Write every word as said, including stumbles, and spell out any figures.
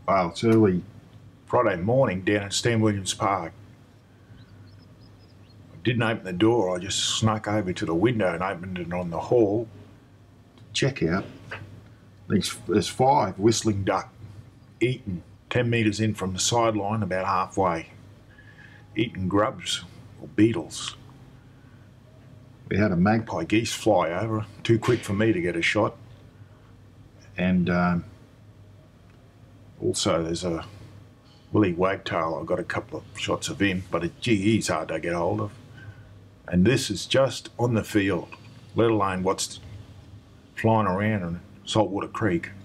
Well, it's early Friday morning down at Stan Williams Park. I didn't open the door, I just snuck over to the window and opened it on the hall. Check out. There's, there's five whistling duck eating ten metres in from the sideline, about halfway, eating grubs or beetles. We had a magpie geese fly over, too quick for me to get a shot. And um, also there's a Willie Wagtail. I got a couple of shots of him, but it, gee, he's hard to get hold of. And this is just on the field, let alone what's flying around in Saltwater Creek.